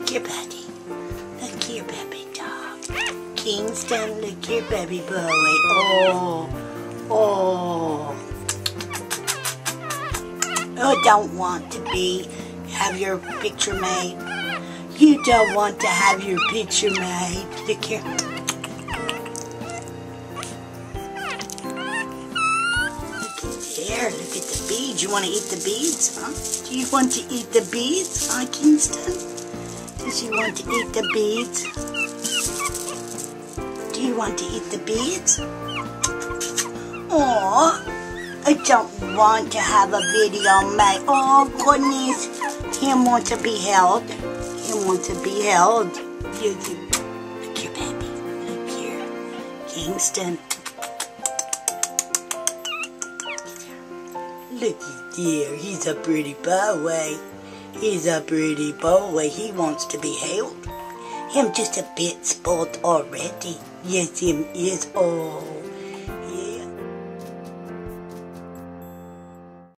here, buddy. Look here, baby dog. Kingston, look here, baby boy. Oh. Oh, don't want to have your picture made. You don't want to have your picture made. Look here. There, look at the beads. You want to eat the beads, huh? Do you want to eat the beads, huh, Kingston? Does he want to eat the beads? Do you want to eat the beads? Aw, I don't want to have a video made. Oh, goodness. Him want to be held. Him want to be held. Look here, baby. Look here. Kingston. Look at there, he's a pretty boy. He's a pretty boy. He wants to be held. Him just a bit spoiled already. Yes, him is. Oh.